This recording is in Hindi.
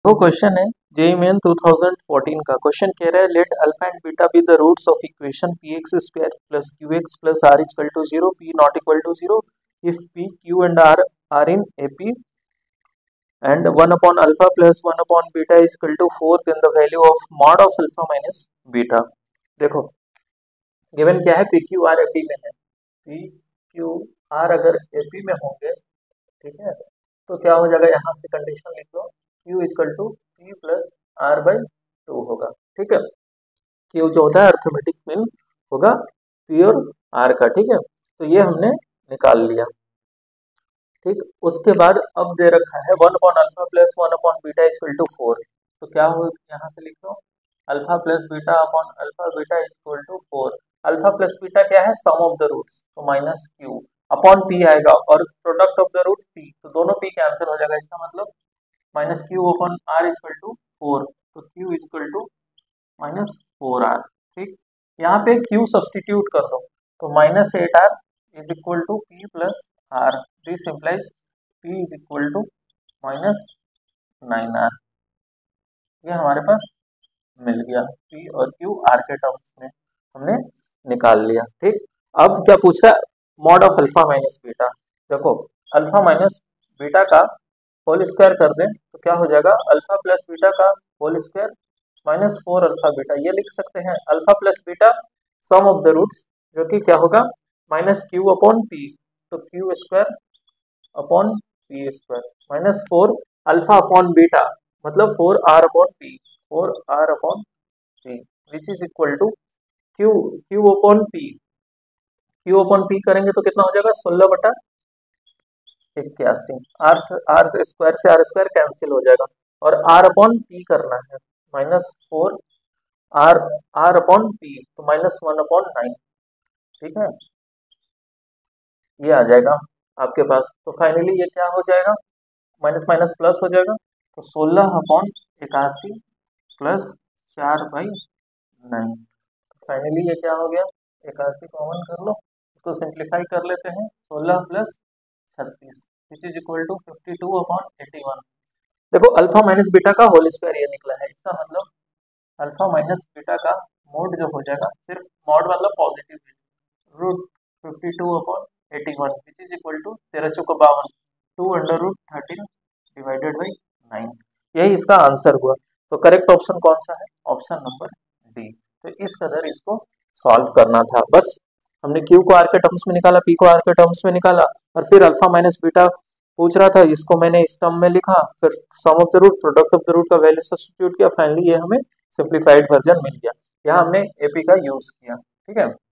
वो क्वेश्चन है जेईई मेन 2014 का। क्वेश्चन कह रहा है let alpha and beta be the roots of equation P X square plus Q X plus R equal to zero, P not equal to zero if P Q and R are in A P and 1 upon alpha plus 1 upon beta is equal to 4, then the value of mod of alpha minus beta। देखो गिवन क्या है, पी क्यू आर एपी में है, पी क्यू आर अगर एपी में होंगे, ठीक है, तो क्या हो जाएगा, यहाँ से कंडीशन लिख लो, Q equal to P plus R by 2 होगा। ठीक है, क्यू जो होता है अर्थमेटिक मीन होगा पी और आर का। ठीक है, तो ये हमने निकाल लिया। ठीक, उसके बाद अब दे रखा है 1 upon alpha plus 1 upon beta equal to 4, तो क्या हो, यहाँ से लिख लो alpha plus beta upon alpha beta equal to 4। Alpha plus beta क्या है, सम ऑफ द रूट्स, तो माइनस क्यू अपॉन पी आएगा और product of the root P, तो दोनों पी कैंसिल हो जाएगा, इसका मतलब minus Q upon R equal to 4, तो Q equal to minus 4r। ठीक, यहाँ पे q सब्सटीट्यूट कर दो, तो minus 8r is equal to p plus r, this implies p is equal to minus 9r। ये हमारे पास मिल गया, p और q r के टर्म्स में हमने निकाल लिया। ठीक, अब क्या पूछ रहा है, mod of alpha minus beta. देखो अल्फा माइनस बीटा का होल स्क्वायर कर दें तो क्या हो जाएगा, अल्फा प्लस बीटा का whole square minus 4 alpha beta, ये लिख सकते हैं alpha plus beta sum of the roots, जो कि क्या होगा माइनस क्यू अपॉन पी, तो Q square upon P square minus 4 alpha upon beta मतलब 4r upon P, 4r upon P which is equal to Q, Q upon P, Q upon P करेंगे तो कितना हो जाएगा 16/81, आर स्क्वायर से आर स्क्वायर कैंसिल हो जाएगा, और आर अपॉन पी करना है माइनस 4 आर अपॉन पी, तो माइनस 1/9। ठीक है, ये आ जाएगा आपके पास, तो फाइनली ये क्या हो जाएगा, माइनस माइनस प्लस हो जाएगा, तो 16/81 प्लस 4/9। फाइनली ये क्या हो गया, 81 कॉमन कर लो, इसको सिंप्लीफाई कर लेते हैं, 16 plus 36 which is equal to 52/81। देखो अल्फा माइनस बीटा का होल स्क्वायर ये निकला है, इसका मतलब अल्फा माइनस बीटा का मोड जो हो जाएगा, सिर्फ मोड मतलब positive root 52/81 which is equal to 13×52 2√13 divided by 9, यही इसका आंसर हुआ। तो करेक्ट ऑप्शन कौन सा है, ऑप्शन नंबर डी। तो इस कदर इसको सॉल्व करना था, बस हमने क्यू को आर के टर्म्स में निकाला, पी को आर के टर्म्स में निकाला, और फिर अल्फा माइनस बीटा पूछ रहा था, इसको मैंने इस टर्म में लिखा, फिर sum of the root product of the root का वैल्यू सब्स्टिट्यूट किया, फाइनली ये हमें सिंप्लीफाइड वर्जन मिल गया। यहाँ हमने एपी का यूज किया। ठीक है।